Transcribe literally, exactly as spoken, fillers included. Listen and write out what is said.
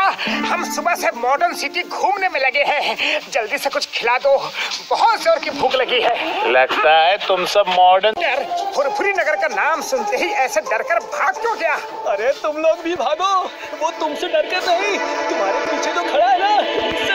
हम सुबह से मॉडर्न सिटी घूमने में लगे हैं, जल्दी से कुछ खिला दो, बहुत जोर की भूख लगी है। लगता है तुम सब मॉडर्न। यार, फुरफुरी नगर का नाम सुनते ही ऐसे डरकर भाग क्यों गया? अरे तुम लोग भी भागो, वो तुमसे डर के नहीं, तुम्हारे पीछे जो खड़ा है ना